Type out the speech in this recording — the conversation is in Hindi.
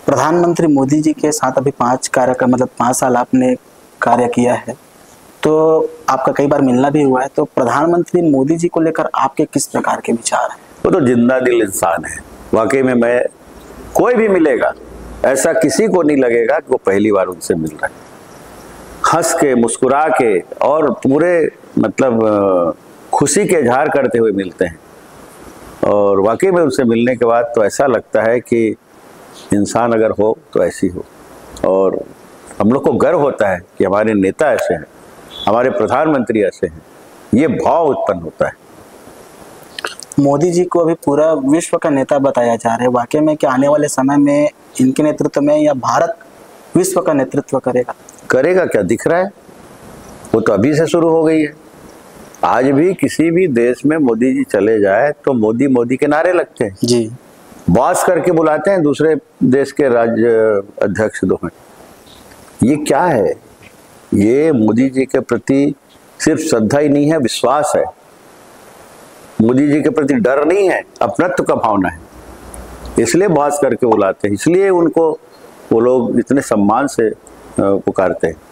प्रधानमंत्री मोदी जी के साथ अभी 5 कार्यक्रम मतलब 5 साल आपने कार्य किया है, तो आपका कई बार मिलना भी हुआ है, तो प्रधानमंत्री मोदी जी को लेकर आपके किस प्रकार के विचार हैं? वो तो जिंदा दिल इंसान है वाकई में। मैं कोई भी मिलेगा ऐसा किसी को नहीं लगेगा कि वो पहली बार उनसे मिल रहा है। हंस के मुस्कुरा के और पूरे मतलब खुशी के इजहार करते हुए मिलते हैं, और वाकई में उनसे मिलने के बाद तो ऐसा लगता है कि इंसान अगर हो तो ऐसी हो। और हम लोग को गर्व होता है कि हमारे नेता ऐसे हैं, हमारे प्रधानमंत्री ऐसे हैं, ये भाव उत्पन्न होता है। मोदी जी को अभी पूरा विश्व का नेता बताया जा रहा है, वाकई में क्या आने वाले समय में इनके नेतृत्व में या भारत विश्व का नेतृत्व करेगा? करेगा क्या, दिख रहा है, वो तो अभी से शुरू हो गई है। आज भी किसी भी देश में मोदी जी चले जाए तो मोदी मोदी के नारे लगते हैं जी, बॉस करके बुलाते हैं दूसरे देश के राज्य अध्यक्ष दो हैं। ये क्या है? ये मोदी जी के प्रति सिर्फ श्रद्धा ही नहीं है, विश्वास है। मोदी जी के प्रति डर नहीं है, अपनत्व का भावना है, इसलिए बॉस करके बुलाते हैं, इसलिए उनको वो लोग इतने सम्मान से पुकारते हैं।